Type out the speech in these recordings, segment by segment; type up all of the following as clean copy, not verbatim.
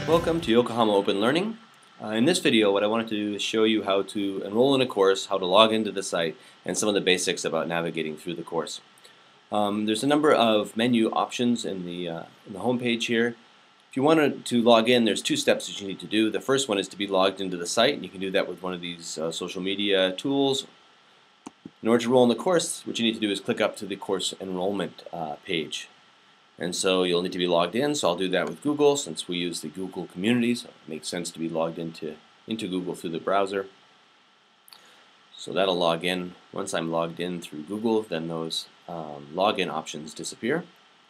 Welcome to Yokohama Open Learning. In this video, what I wanted to do is show you how to enroll in a course, how to log into the site, and some of the basics about navigating through the course. There's a number of menu options in the home page here. If you wanted to log in, there's two steps that you need to do. The first one is to be logged into the site, and you can do that with one of these social media tools. In order to enroll in the course, what you need to do is click up to the course enrollment page. And so you'll need to be logged in, so I'll do that with Google since we use the Google community, so it makes sense to be logged into Google through the browser. So that'll log in. Once I'm logged in through Google, then those login options disappear.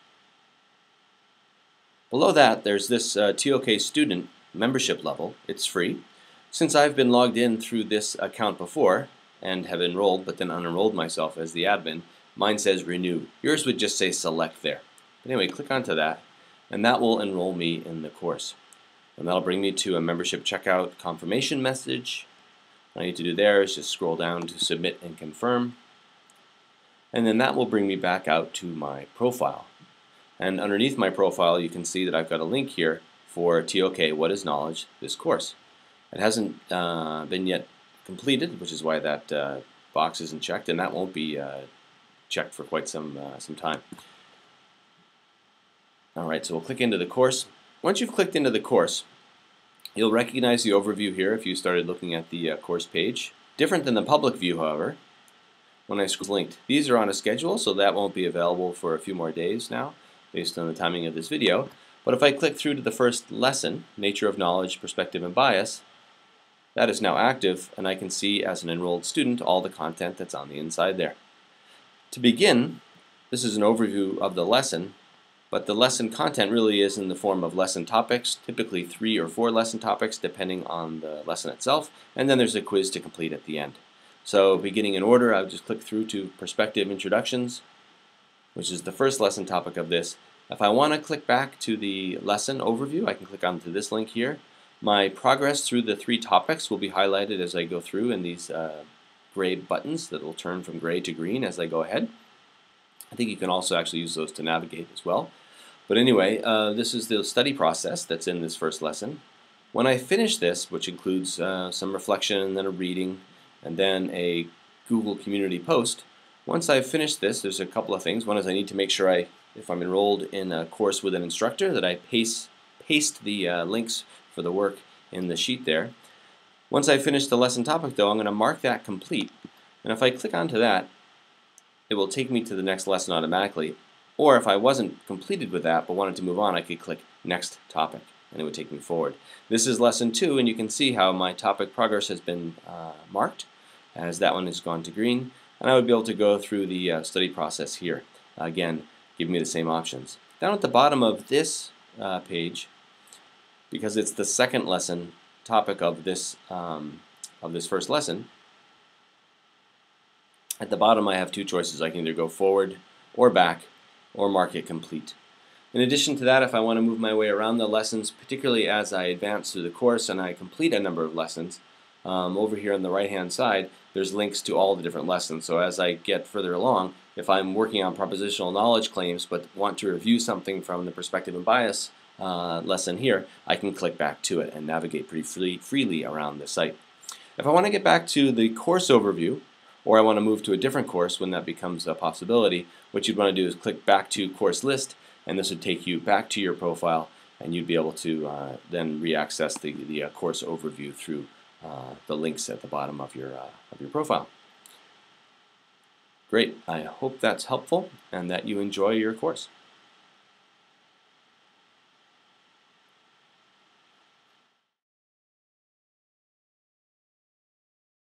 Below that, there's this TOK student membership level. It's free. Since I've been logged in through this account before and have enrolled but then unenrolled myself as the admin, mine says renew. Yours would just say select there. But anyway, click onto that, and that will enroll me in the course. And that'll bring me to a membership checkout confirmation message. What I need to do there is just scroll down to submit and confirm. And then that will bring me back out to my profile. And underneath my profile, you can see that I've got a link here for TOK, What is Knowledge, this course. It hasn't been yet completed, which is why that box isn't checked, and that won't be checked for quite some time. Alright, so we'll click into the course. Once you've clicked into the course, you'll recognize the overview here if you started looking at the course page. Different than the public view, however, when I scroll linked. These are on a schedule, so that won't be available for a few more days now, based on the timing of this video. But if I click through to the first lesson, Nature of Knowledge, Perspective and Bias, that is now active, and I can see as an enrolled student all the content that's on the inside there. To begin, this is an overview of the lesson. But the lesson content really is in the form of lesson topics, typically 3 or 4 lesson topics depending on the lesson itself, and then there's a quiz to complete at the end. So beginning in order, I'll just click through to Perspective Introductions, which is the first lesson topic of this. If I want to click back to the lesson overview, I can click onto this link here. My progress through the 3 topics will be highlighted as I go through in these gray buttons that will turn from gray to green as I go ahead. I think you can also actually use those to navigate as well. But anyway, this is the study process that's in this first lesson. When I finish this, which includes some reflection and then a reading and then a Google community post, once I've finished this, there's a couple of things. One is I need to make sure if I'm enrolled in a course with an instructor, that I paste the links for the work in the sheet there. Once I finish the lesson topic, though, I'm going to mark that complete. And if I click onto that, it will take me to the next lesson automatically. Or if I wasn't completed with that but wanted to move on, I could click Next Topic, and it would take me forward. This is Lesson 2, and you can see how my topic progress has been marked, as that one has gone to green. And I would be able to go through the study process here. Again, giving me the same options. Down at the bottom of this page, because it's the second lesson topic of this first lesson, at the bottom I have 2 choices. I can either go forward or back or mark it complete. In addition to that, if I want to move my way around the lessons, particularly as I advance through the course and I complete a number of lessons, over here on the right hand side there's links to all the different lessons. So as I get further along, if I'm working on propositional knowledge claims but want to review something from the perspective and bias lesson here, I can click back to it and navigate pretty freely around the site. If I want to get back to the course overview, or I want to move to a different course when that becomes a possibility, what you'd want to do is click back to course list, and this would take you back to your profile, and you'd be able to then re-access the course overview through the links at the bottom of your profile. Great, I hope that's helpful and that you enjoy your course.